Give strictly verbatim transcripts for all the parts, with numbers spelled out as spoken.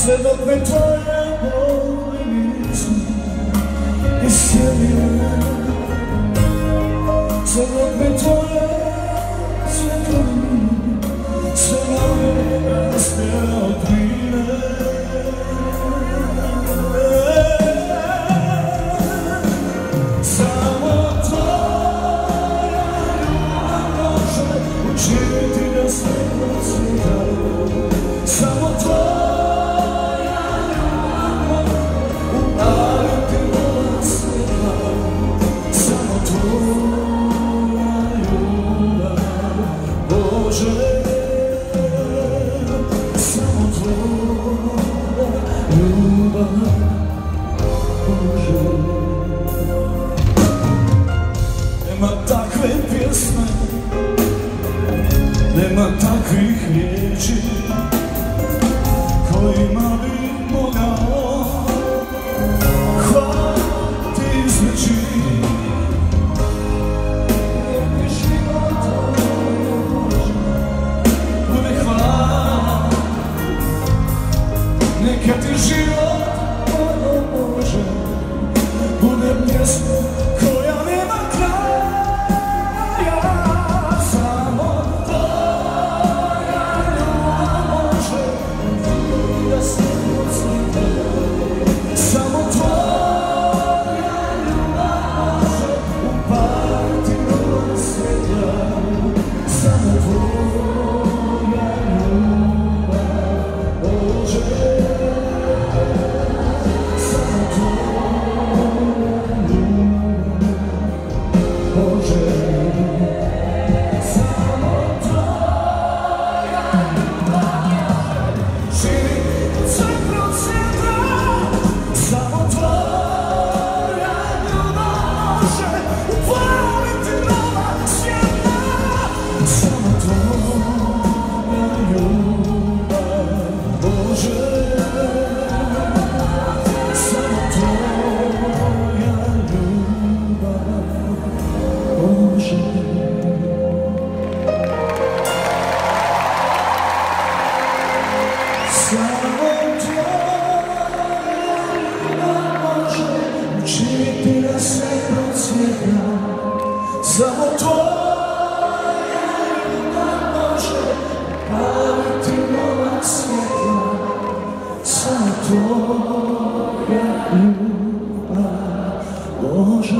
sve dok me tvoje boli nisu iscijelile, sve dok me tvoje svjetlini sve na mjesto odbile. Samo tvoja ljubav može učiniti da sve procvjetaju, samo tvoja ljubav upaliti nova svjetla, samo tvoja ljubav Bože, samo tvoja ljubav Bože. Nema takve pjesme, nema takvih riječi kojima bi mogao hvaliti izreći. Neka život bude hvala, neka ti život može bude pjesma koja nema kraja. Samo tvoja ljubav može da se procvjeta, samo tvoja ljubav može upaliti nova svjetla, samo tvoja ljubav Bože, samo tvoja ljubav Bože. Samo tvoja ljubav može upaliti nova svjetla, samo tvoja ljubav Bože,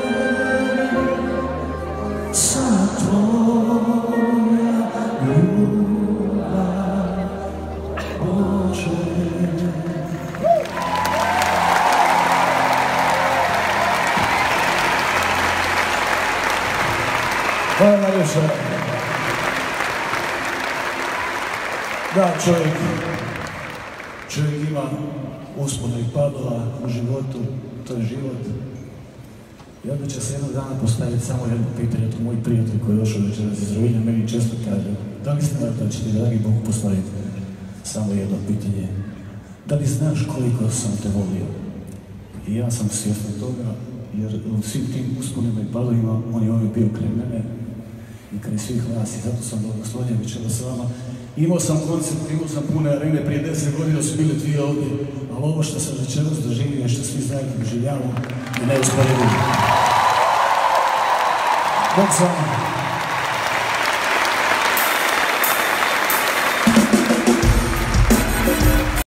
samo tvoja ljubav Bože. Hvala najviše. Da, čovjek, čovjek ima uspona i padova u životu, to je život. I onda će se jednog dana postaviti samo jedno pitanje, to moj prijatelj koji je došao večeras iz Rovinja meni često kaže: da li znate da će ti dragi Bog postaviti samo jedno pitanje? Da li znaš koliko sam te volio? I ja sam svjestan toga, jer u svim tim usponima i padovima on je uvijek bio kraj mene i kraj svih vas, i zato sam blagoslovljen večeras s vama. Imao sam koncert, imao sam pune arene, prije deset godina su bili dvije ovdje, ali ovo što sam večeras doživio je što svi zajedno doživljavamo i neusporedivo. Bog s vama.